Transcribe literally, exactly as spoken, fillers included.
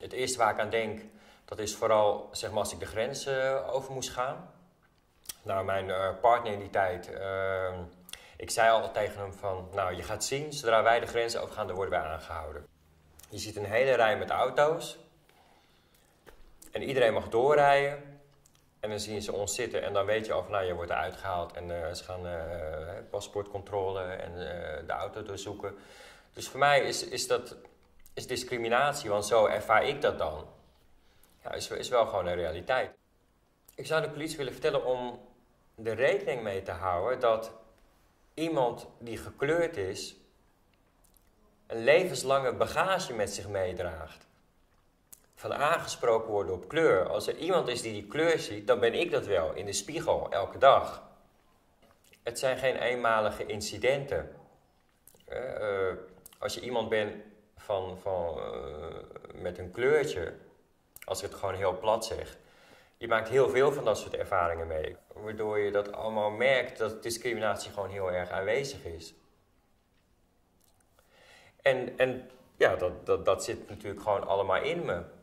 Het eerste waar ik aan denk, dat is vooral zeg maar, als ik de grens uh, over moest gaan. Nou, mijn uh, partner in die tijd, uh, ik zei al tegen hem van, nou je gaat zien, zodra wij de grens overgaan, dan worden wij aangehouden. Je ziet een hele rij met auto's en iedereen mag doorrijden. En dan zien ze ons zitten en dan weet je al van, nou je wordt eruit gehaald en uh, ze gaan uh, paspoortcontrole en uh, de auto doorzoeken. Dus voor mij is, is dat is discriminatie, want zo ervaar ik dat dan. Ja, is, is wel gewoon een realiteit. Ik zou de politie willen vertellen om er rekening mee te houden dat iemand die gekleurd is een levenslange bagage met zich meedraagt. Van aangesproken worden op kleur. Als er iemand is die die kleur ziet, dan ben ik dat wel, in de spiegel, elke dag. Het zijn geen eenmalige incidenten. Uh, als je iemand bent van, van, uh, met een kleurtje, als ik het gewoon heel plat zeg, je maakt heel veel van dat soort ervaringen mee. Waardoor je dat allemaal merkt dat discriminatie gewoon heel erg aanwezig is. En, en ja, dat, dat, dat zit natuurlijk gewoon allemaal in me.